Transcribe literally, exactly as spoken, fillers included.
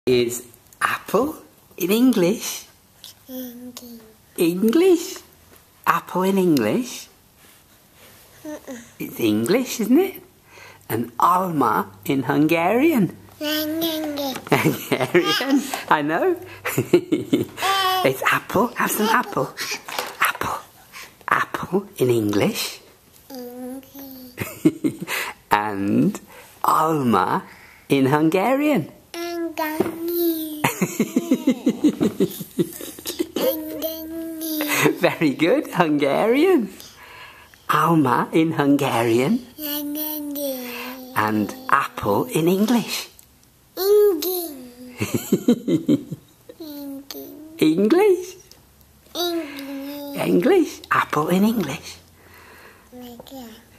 Is apple in English? English. English? Apple in English? Uh-uh. It's English, isn't it? And Alma in Hungarian? Hungarian? I know. It's apple. Have some apple. Apple. Apple in English? English. And Alma in Hungarian? Very good. Hungarian. Alma in Hungarian. And apple in English. English. English. Apple in English.